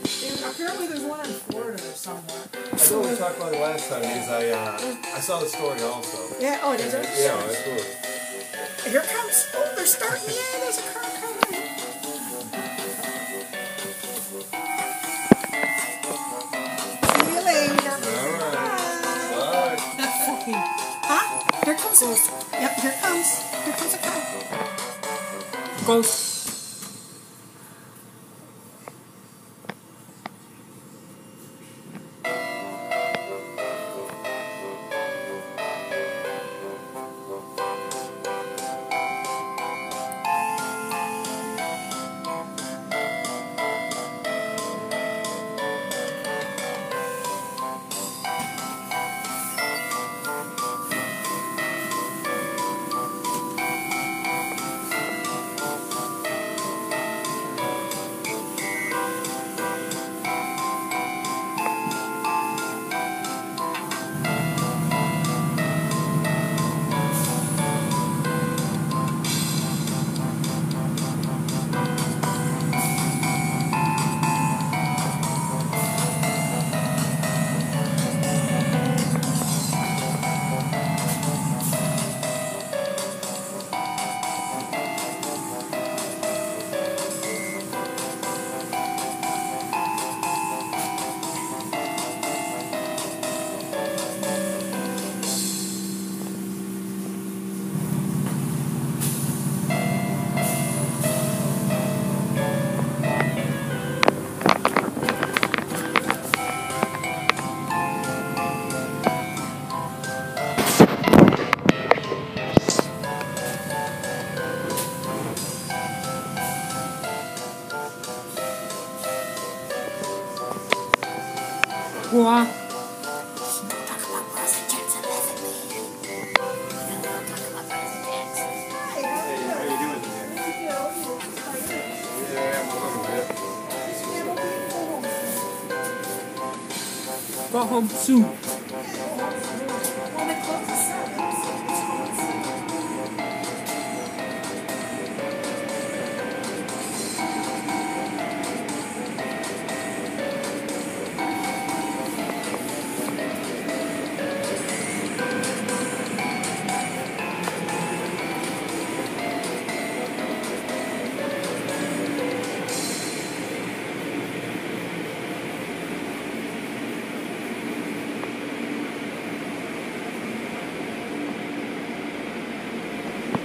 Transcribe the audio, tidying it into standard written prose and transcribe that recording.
Apparently there's one in Florida or somewhere. I thought we talked about it last time because I saw the story also. Yeah, oh, it is it? Yeah, that's cool. Here comes, oh, they're starting, yeah, there's a car coming. See you later. Alright. Bye. Bye. That fucking, huh? Here comes Ghost. Yep, here comes a car. Ghost. What? Go home soon.